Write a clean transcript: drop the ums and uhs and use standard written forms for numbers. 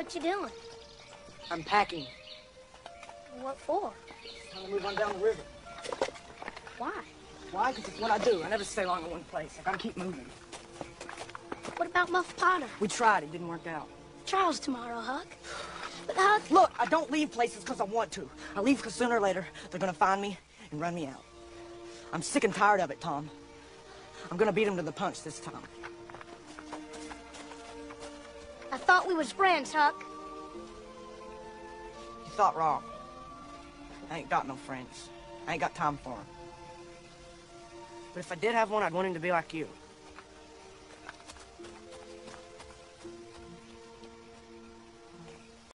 What you doing? I'm packing. What for? Time to move on down the river. Why? Why? Because it's what I do. I never stay long in one place. I gotta keep moving. What about Muff Potter? We tried. It didn't work out. Trials tomorrow, Huck. But Huck... Look, I don't leave places because I want to. I leave because sooner or later, they're gonna find me and run me out. I'm sick and tired of it, Tom. I'm gonna beat them to the punch this time. I thought we was friends, Huck. You thought wrong. I ain't got no friends. I ain't got time for them. But if I did have one, I'd want him to be like you.